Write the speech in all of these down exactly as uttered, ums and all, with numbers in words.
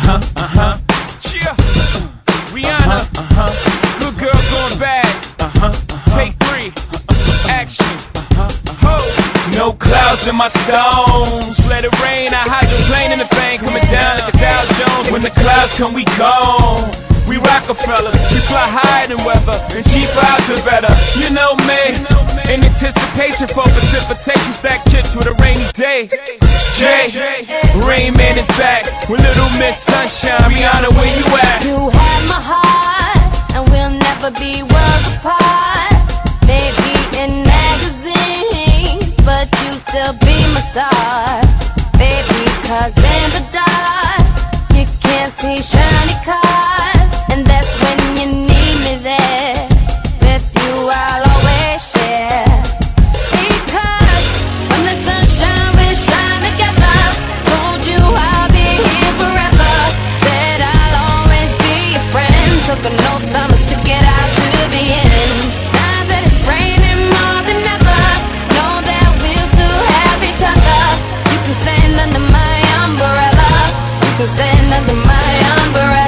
Uh-huh, uh-huh. Cheer. Rihanna. Uh-huh. Good girl going bad. Uh-huh, uh-huh. Take three. Action. Uh-huh, ho. No clouds in my stones. Let it rain. I hydroplane in the bank. Coming down like the Dow Jones. When the clouds come, we gone. We Rockefellers, we fly higher than weather, and cheap vibes are better. You know me, in anticipation for precipitation, stack chips with a rainy day. Jay, Rain Man is back with Little Miss Sunshine. Rihanna, where you at? You have my heart, and we'll never be worlds apart. Maybe in magazines, but you still be my star. Baby, cause in the dark, you can't see shiny cars. And that's when you need me there. With you I'll always share. Because when the sun shines, we shine together. Told you I'll be here forever. Said I'll always be your friend. Took an oath, I'ma stick it out to the end. Now that it's raining more than ever, know that we'll still have each other. You can stand under my umbrella. You can stand under my umbrella.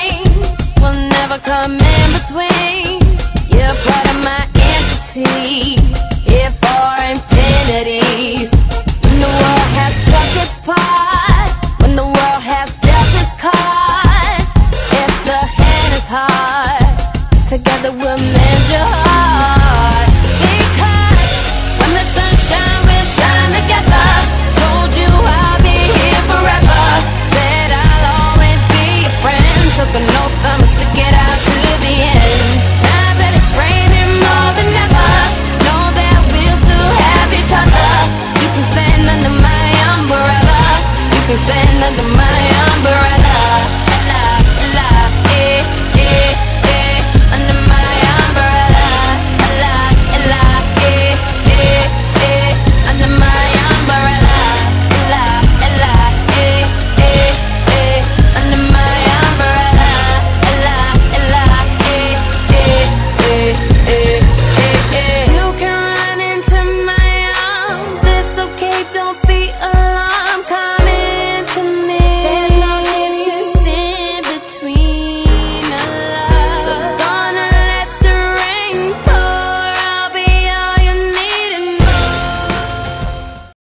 Come in between, you're part of my entity.